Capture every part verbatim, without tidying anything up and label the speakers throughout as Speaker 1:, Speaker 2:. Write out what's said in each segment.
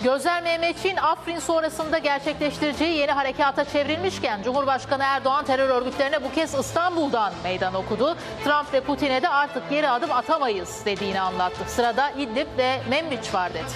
Speaker 1: Gözler Mehmetçiğin Afrin sonrasında gerçekleştireceği yeni harekata çevrilmişken Cumhurbaşkanı Erdoğan terör örgütlerine bu kez İstanbul'dan meydan okudu. Trump ve Putin'e de artık geri adım atamayız dediğini anlattı. Sırada İdlib ve Membiç var dedi.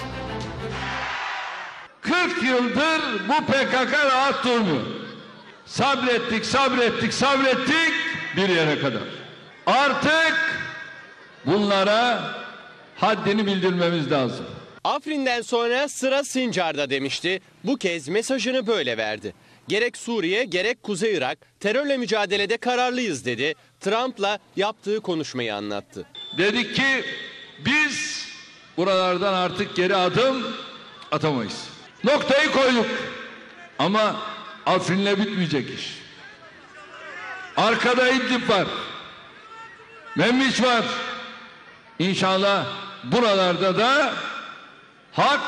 Speaker 2: kırk yıldır bu P K K rahat durmuyor. Sabrettik, sabrettik, sabrettik bir yere kadar. Artık bunlara haddini bildirmemiz lazım.
Speaker 3: Afrin'den sonra sıra Sincar'da demişti. Bu kez mesajını böyle verdi. Gerek Suriye gerek Kuzey Irak terörle mücadelede kararlıyız dedi. Trump'la yaptığı konuşmayı anlattı.
Speaker 2: Dedik ki biz buralardan artık geri adım atamayız. Noktayı koyduk. Ama Afrin'le bitmeyecek iş. Arkada İdlib var. Membiç var. İnşallah buralarda da hak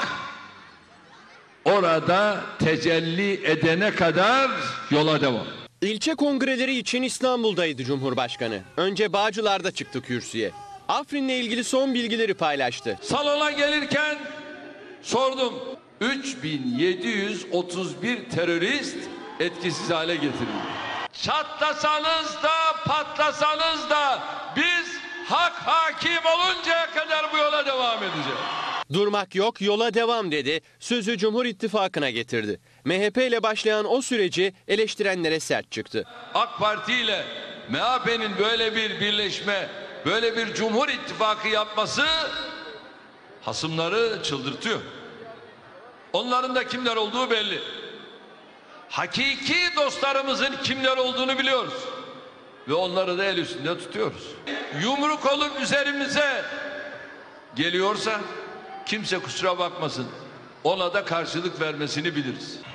Speaker 2: orada tecelli edene kadar yola devam.
Speaker 3: İlçe kongreleri için İstanbul'daydı Cumhurbaşkanı. Önce Bağcılar'da çıktı kürsüye. Afrin'le ilgili son bilgileri paylaştı.
Speaker 2: Salona gelirken sordum. üç bin yedi yüz otuz bir terörist etkisiz hale getirildi. Çatlasanız da patlasanız da biz hak hakim oluncaya kadar bu yola devam edeceğiz.
Speaker 3: Durmak yok, yola devam dedi. Sözü Cumhur İttifakı'na getirdi. M H P ile başlayan o süreci eleştirenlere sert çıktı.
Speaker 2: AK Parti ile M H P'nin böyle bir birleşme, böyle bir Cumhur İttifakı yapması hasımları çıldırtıyor. Onların da kimler olduğu belli. Hakiki dostlarımızın kimler olduğunu biliyoruz. Ve onları da el üstünde tutuyoruz. Yumruk olup üzerimize geliyorsa kimse kusura bakmasın. Ona da karşılık vermesini biliriz.